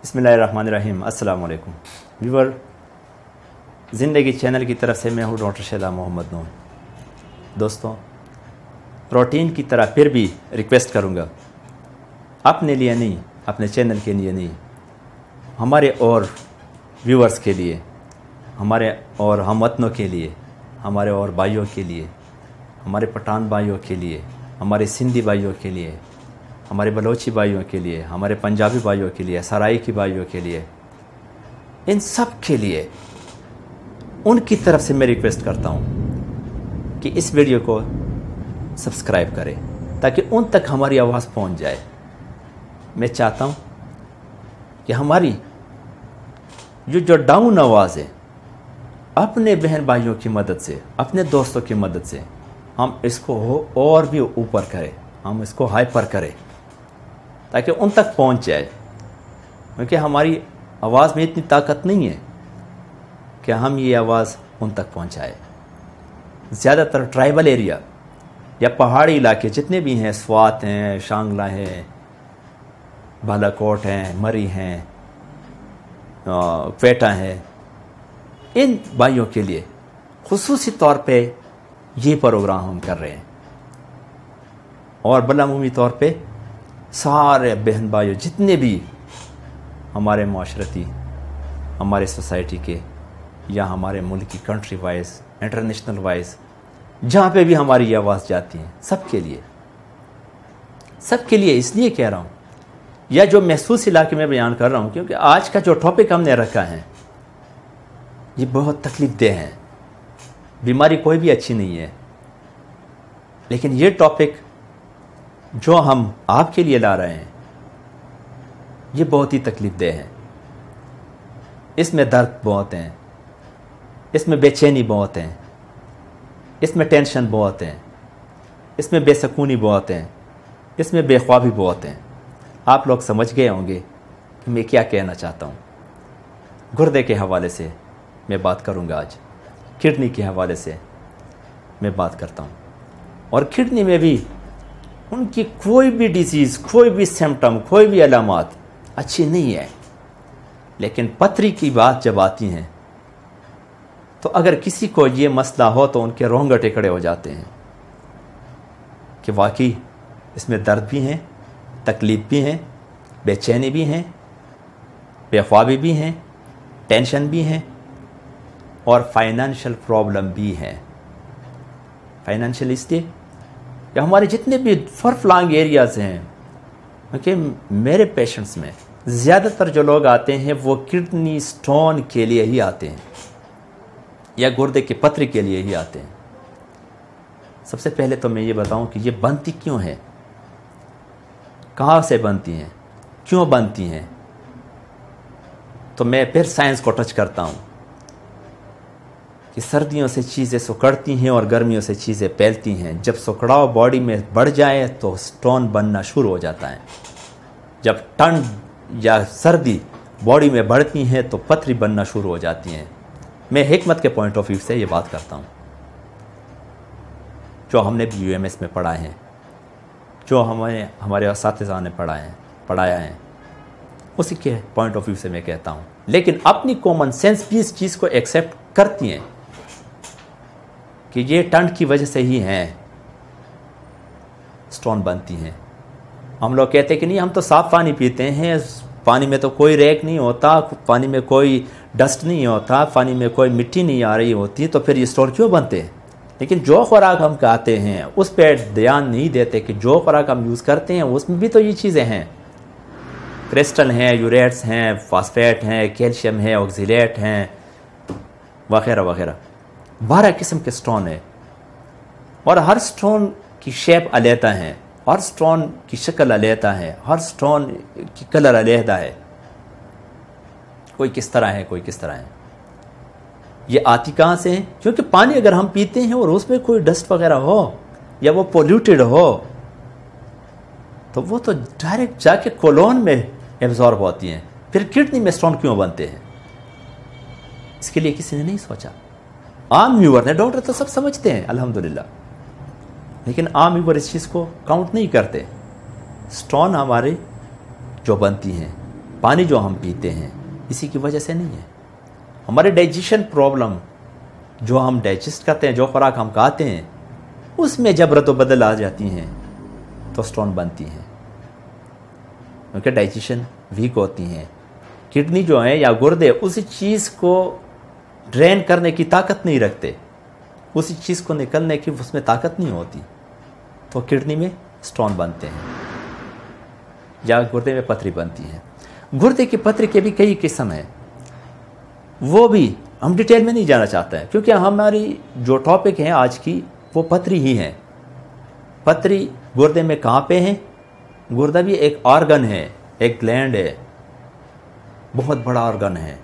बिस्मिल्लाहिर्रहमानिर्रहीम। अस्सलाम वालेकुम व्यूअर, ज़िंदगी चैनल की तरफ से मैं हूँ डॉक्टर शहदा मोहम्मद नून। दोस्तों, रूटीन की तरह फिर भी रिक्वेस्ट करूँगा, अपने लिए नहीं, अपने चैनल के लिए नहीं, हमारे और व्यूअर्स के लिए, हमारे और हमवतनों के लिए, हमारे और भाइयों के लिए, हमारे पठान भाइयों के लिए, हमारे सिंधी भाइयों के लिए, हमारे बलोची भाइयों के लिए, हमारे पंजाबी भाइयों के लिए, सराइकी भाइयों के लिए, इन सब के लिए उनकी तरफ से मैं रिक्वेस्ट करता हूँ कि इस वीडियो को सब्सक्राइब करें ताकि उन तक हमारी आवाज़ पहुँच जाए। मैं चाहता हूँ कि हमारी जो डाउन आवाज़ है, अपने बहन भाइयों की मदद से, अपने दोस्तों की मदद से हम इसको और भी ऊपर करें, हम इसको हाइपर करें ताकि उन तक पहुंच जाए। क्योंकि हमारी आवाज़ में इतनी ताकत नहीं है कि हम ये आवाज़ उन तक पहुंचाए। ज़्यादातर ट्राइबल एरिया या पहाड़ी इलाके जितने भी हैं, स्वात हैं, शांगला हैं, बालाकोट हैं, मरी हैं, क्वेटा हैं, इन भाइयों के लिए खुसूसी तौर पे ये प्रोग्राम हम कर रहे हैं। और बलामूमी तौर पे सारे बहन भाइयों जितने भी हमारे माशरती, हमारे सोसाइटी के या हमारे मुल्क की कंट्री वाइज, इंटरनेशनल वाइज, जहाँ पे भी हमारी ये आवाज़ जाती है, सबके लिए इसलिए कह रहा हूँ, या जो महसूस इलाके में बयान कर रहा हूँ, क्योंकि आज का जो टॉपिक हमने रखा है ये बहुत तकलीफ़देह है। बीमारी कोई भी अच्छी नहीं है, लेकिन ये टॉपिक जो हम आपके लिए ला रहे हैं ये बहुत ही तकलीफ़देह है। इसमें दर्द बहुत हैं, इसमें बेचैनी बहुत है, इसमें टेंशन बहुत है, इसमें बेसकूनी बहुत है, इसमें बेख्वाबी बहुत है। आप लोग समझ गए होंगे कि मैं क्या कहना चाहता हूँ। गुर्दे के हवाले से मैं बात करूँगा आज, किडनी के हवाले से मैं बात करता हूँ। और किडनी में भी उनकी कोई भी डिजीज़, कोई भी सिम्टम, कोई भी अलामात अच्छी नहीं है, लेकिन पथरी की बात जब आती है तो अगर किसी को ये मसला हो तो उनके रोंगटे खड़े हो जाते हैं कि वाकई इसमें दर्द भी हैं, तकलीफ़ भी हैं, बेचैनी भी हैं, बेख्वाबी भी हैं, टेंशन भी हैं और फाइनेंशियल प्रॉब्लम भी है। फाइनेंशियल इसलिए कि हमारे जितने भी फर-फ्लंग एरियाज़ हैं, क्योंकि मेरे पेशेंट्स में ज़्यादातर जो लोग आते हैं वो किडनी स्टोन के लिए ही आते हैं या गुर्दे की पथरी के लिए ही आते हैं। सबसे पहले तो मैं ये बताऊं कि ये बनती क्यों है, कहाँ से बनती हैं, क्यों बनती हैं। तो मैं फिर साइंस को टच करता हूँ कि सर्दियों से चीज़ें सिकुड़ती हैं और गर्मियों से चीज़ें फैलती हैं। जब सिकुड़ाव बॉडी में बढ़ जाए तो स्टोन बनना शुरू हो जाता है। जब ठंड या सर्दी बॉडी में बढ़ती हैं तो पथरी बनना शुरू हो जाती हैं। मैं हिकमत के पॉइंट ऑफ व्यू से ये बात करता हूँ, जो हमने भी UMS में पढ़ा है, जो हमारे असातिज़ा ने पढ़ाया है, उसी के पॉइंट ऑफ व्यू से मैं कहता हूँ। लेकिन अपनी कॉमन सेंस भी इस चीज़ को एक्सेप्ट करती हैं कि ये ठंड की वजह से ही हैं स्टोन बनती हैं। हम लोग कहते हैं कि नहीं, हम तो साफ़ पानी पीते हैं, पानी में तो कोई रैक नहीं होता, पानी में कोई डस्ट नहीं होता, पानी में कोई मिट्टी नहीं आ रही होती, तो फिर ये स्टोन क्यों बनते हैं। लेकिन जो खुराक हम खाते हैं उस पर ध्यान नहीं देते कि जो खुराक हम यूज़ करते हैं उसमें भी तो ये चीज़ें हैं। क्रिस्टल हैं, यूरेट्स हैं, फास्फेट हैं, कैल्शियम है, ऑक्सीलेट हैं, वगैरह वगैरह। 12 किस्म के स्टोन है और हर स्टोन की शेप अलहदा है, हर स्टोन की शक्ल अलहदा है, हर स्टोन की कलर अलहदा है। कोई किस तरह है, कोई किस तरह है। ये आती कहाँ से है? क्योंकि पानी अगर हम पीते हैं और उसमें कोई डस्ट वगैरह हो या वो पोल्यूटेड हो तो वो तो डायरेक्ट जाके कोलोन में एब्जॉर्ब होती हैं। फिर किडनी में स्टोन क्यों बनते हैं, इसके लिए किसी ने नहीं सोचा। आम व्यूअर ने, डॉक्टर तो सब समझते हैं अल्हम्दुलिल्लाह, लेकिन आम व्यूअर इस चीज़ को काउंट नहीं करते। स्टोन हमारे जो बनती हैं पानी जो हम पीते हैं इसी की वजह से नहीं है। हमारे डाइजेशन प्रॉब्लम, जो हम डाइजेस्ट करते हैं, जो खुराक हम खाते हैं, उसमें जब रद्द-बदल आ जाती हैं तो स्टोन बनती हैं, क्योंकि डाइजेशन वीक होती हैं। किडनी जो है या गुर्दे उसी चीज़ को ड्रेन करने की ताकत नहीं रखते, उसी चीज़ को निकलने की उसमें ताकत नहीं होती, तो किडनी में स्टोन बनते हैं या गुर्दे में पथरी बनती है। गुर्दे की पथरी के भी कई किस्म हैं, वो भी हम डिटेल में नहीं जाना चाहते हैं, क्योंकि हमारी जो टॉपिक है आज की वो पथरी ही है। पथरी गुर्दे में कहाँ पे है? गुर्दा भी एक ऑर्गन है, एक ग्लैंड है, बहुत बड़ा ऑर्गन है।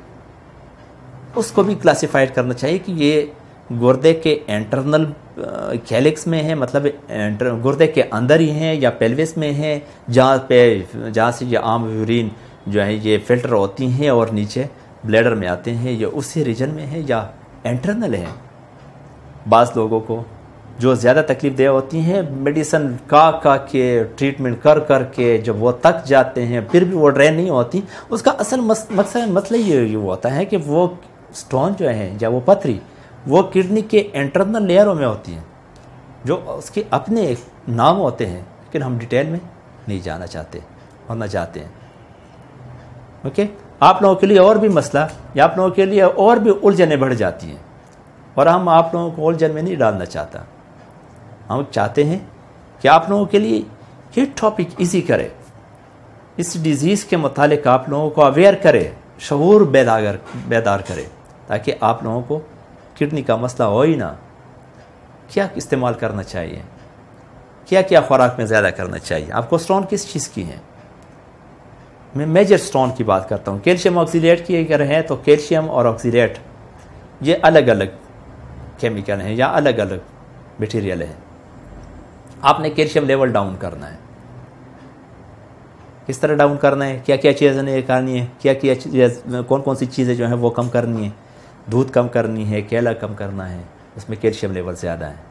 उसको भी क्लासिफाइड करना चाहिए कि ये गुर्दे के इंटरनल कैलिक्स में है, मतलब गुर्दे के अंदर ही है, या पेल्विस में है, जहाँ से ये आम यूरिन जो है ये फिल्टर होती हैं और नीचे ब्लैडर में आते हैं, ये उसी रीजन में है या इंटरनल है। बाज़ लोगों को जो ज़्यादा तकलीफ दे होती हैं, मेडिसिन का के ट्रीटमेंट कर के जब वो तक जाते हैं फिर भी वो ड्रेन नहीं होती, उसका असल मसला ये होता है कि वो स्टोन जो है या वो पथरी वो किडनी के इंटरनल लेयरों में होती है, जो उसके अपने एक नाम होते हैं, लेकिन हम डिटेल में नहीं जाना चाहते और ना चाहते हैं। ओके, आप लोगों के लिए और भी मसला या आप लोगों के लिए और भी उलझनें बढ़ जाती हैं, और हम आप लोगों को उलझन में नहीं डालना चाहता। हम चाहते हैं कि आप लोगों के लिए ये टॉपिक इजी करे, इस डिज़ीज़ के मुतालिक आप लोगों को अवेयर करे, शऊर बेदार करे, ताकि आप लोगों को किडनी का मसला हो ही ना। क्या इस्तेमाल करना चाहिए, क्या क्या खुराक में ज़्यादा करना चाहिए, आपको स्टोन किस चीज़ की है। मैं मेजर स्टोन की बात करता हूँ। कैल्शियम ऑक्सीलेट की अगर है तो कैल्शियम और ऑक्सीलेट ये अलग अलग केमिकल हैं या अलग अलग मटेरियल है। आपने कैल्शियम लेवल डाउन करना है, किस तरह डाउन करना है, क्या क्या चीज़ें करनी है, क्या क्या कौन कौन सी चीज़ें जो हैं वो कम करनी है। दूध कम करनी है, केला कम करना है, उसमें कैल्शियम लेवल ज़्यादा है।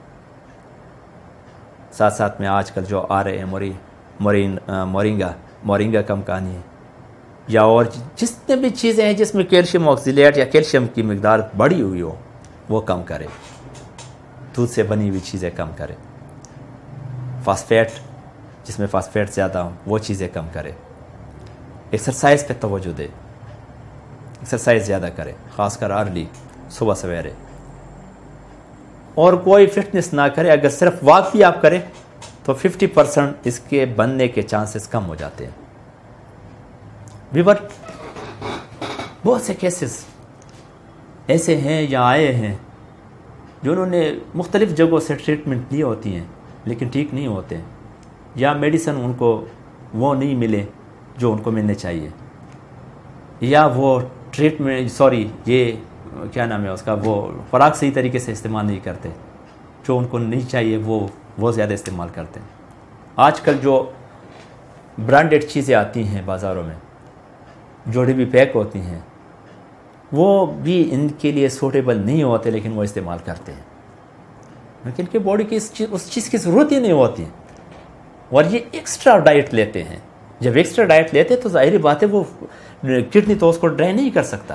साथ साथ में आजकल जो आ रहे हैं मोरिंगा कम करनी है, या और जितने भी चीज़ें हैं जिसमें कैल्शियम ऑक्सीलेट या कैल्शियम की मिकदार बढ़ी हुई हो वो कम करें। दूध से बनी हुई चीज़ें कम करें। फास्फेट जिसमें फास्फेट ज़्यादा हो वो चीज़ें कम करें। एक्सरसाइज पे तवज्जो दे, एक्सरसाइज ज़्यादा करें, ख़ासकर अर्ली सुबह सवेरे। और कोई फिटनेस ना करे, अगर सिर्फ वॉक भी आप करें तो 50% इसके बनने के चांसेस कम हो जाते हैं। विवर बहुत से केसेस ऐसे हैं या आए हैं जिन्होंने मुख्तलिफ़ जगहों से ट्रीटमेंट ली होती हैं लेकिन ठीक नहीं होते, या मेडिसिन उनको वो नहीं मिले जो उनको मिलने चाहिए, या वो ये क्या नाम है उसका, वो खुराक सही तरीके से इस्तेमाल नहीं करते, जो उनको नहीं चाहिए वो ज़्यादा इस्तेमाल करते हैं। आजकल जो ब्रांडेड चीज़ें आती हैं बाज़ारों में, जो भी पैक होती हैं, वो भी इनके लिए सूटेबल नहीं होते, लेकिन वो इस्तेमाल करते हैं, लेकिन इनके बॉडी की उस चीज़ की ज़रूरत ही नहीं होती, और ये एक्स्ट्रा डाइट लेते हैं। जब एक्स्ट्रा डाइट लेते तो ज़ाहिर बात है वो किडनी तो उसको ड्रेन नहीं कर सकता।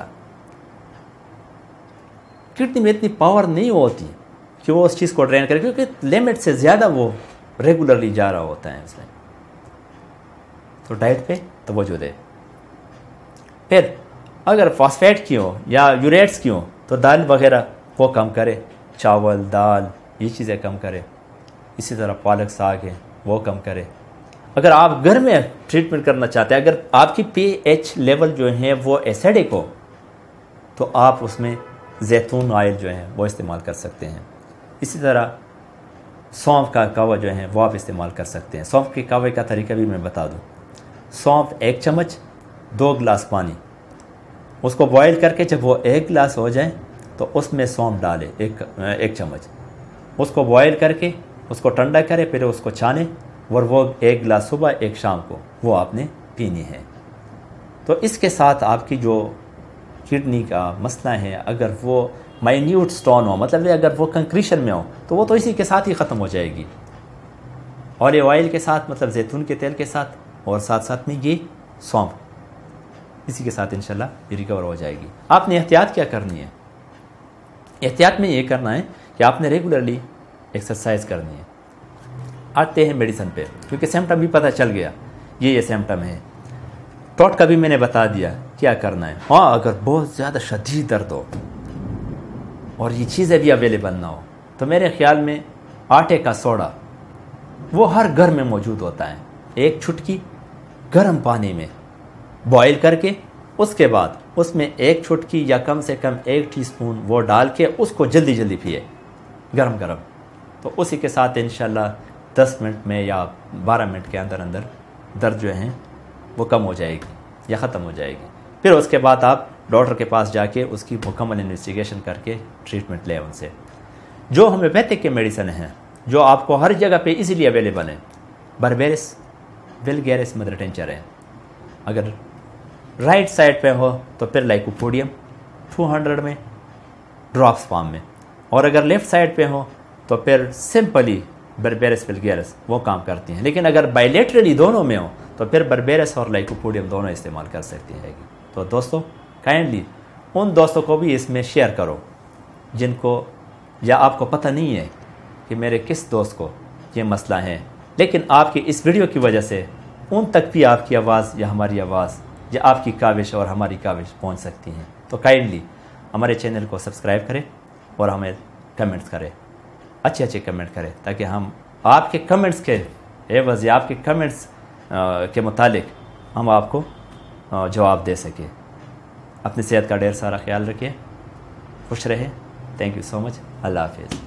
किडनी में इतनी पावर नहीं होती कि वो उस चीज़ को ड्रेन करे, क्योंकि लिमिट से ज़्यादा वो रेगुलरली जा रहा होता है उसमें। तो डाइट पे तवज्जो दे। फिर अगर फॉस्फेट की हो या यूरेट्स की हो तो दाल वगैरह वो कम करे, चावल दाल ये चीज़ें कम करे। इसी तरह पालक साग है वो कम करे। अगर आप घर में ट्रीटमेंट करना चाहते हैं, अगर आपकी pH लेवल जो है वो एसिडिक हो तो आप उसमें जैतून ऑयल जो है वो इस्तेमाल कर सकते हैं। इसी तरह सौंफ का कावा जो है वो आप इस्तेमाल कर सकते हैं। सौंफ के कावे का तरीका भी मैं बता दूं। सौंफ 1 चम्मच 2 गिलास पानी, उसको बॉईल करके जब वो 1 गिलास हो जाए तो उसमें सौंफ डालें 1 चम्मच, उसको बॉईल करके उसको ठंडा करें, फिर उसको छाने, और वो 1 गिलास सुबह 1 शाम को वो आपने पीनी है। तो इसके साथ आपकी जो किडनी का मसला है, अगर वो माइन्यूट स्टोन हो, मतलब अगर वो कंक्रीशन में हो, तो वो तो इसी के साथ ही ख़त्म हो जाएगी। ऑलिव ऑयल के साथ, मतलब जैतून के तेल के साथ, और साथ साथ में ये सौंफ इसी के साथ इंशाल्लाह ये रिकवर हो जाएगी। आपने एहतियात क्या करनी है? एहतियात में ये करना है कि आपने रेगुलरली एक्सरसाइज करनी है। आते हैं मेडिसिन पे, क्योंकि सिम्टम भी पता चल गया, ये सिम्टम है। टॉट का भी मैंने बता दिया क्या करना है। हाँ, अगर बहुत ज़्यादा शदीद दर्द हो और ये चीज़ें भी अवेलेबल ना हो तो मेरे ख्याल में आटे का सोडा वो हर घर में मौजूद होता है। एक चुटकी गर्म पानी में बॉईल करके उसके बाद उसमें एक चुटकी या कम से कम 1 टीस्पून वो डाल के उसको जल्दी जल्दी पिए गरम गरम। तो उसी के साथ इंशाल्लाह 10 मिनट में या 12 मिनट के अंदर अंदर दर्द जो है वो कम हो जाएगी या ख़त्म हो जाएगी। फिर उसके बाद आप डॉक्टर के पास जाके उसकी मुकम्मल इन्वेस्टिगेशन करके ट्रीटमेंट लें उनसे। जो होम्योपैथिक के मेडिसिन हैं जो आपको हर जगह पे इजीली अवेलेबल हैं, बर्बेरिस वल्गैरिस मदर टिंचर है। अगर राइट साइड पे हो तो फिर लाइकोपोडियम 200 में ड्रॉप्स फॉर्म में, और अगर लेफ़्ट साइड पे हो तो फिर सिंपली बर्बेरिस वल्गैरिस वो काम करती हैं। लेकिन अगर बायलेटरली दोनों में हो तो फिर बर्बेरिस और लाइकोपोडियम दोनों इस्तेमाल कर सकती है। तो दोस्तों काइंडली उन दोस्तों को भी इसमें शेयर करो जिनको या आपको पता नहीं है कि मेरे किस दोस्त को ये मसला है, लेकिन आपकी इस वीडियो की वजह से उन तक भी आपकी आवाज़ या हमारी आवाज़ या आपकी काविश और हमारी काविश पहुंच सकती हैं। तो काइंडली हमारे चैनल को सब्सक्राइब करें और हमें कमेंट्स करें, अच्छे अच्छे कमेंट करें, ताकि हम आपके कमेंट्स के एवज़ या आपके कमेंट्स के मुतालिक हम आपको जवाब दे सकें। अपनी सेहत का ढेर सारा ख्याल रखिए, खुश रहें। Thank you so much. अल्लाह हाफिज़।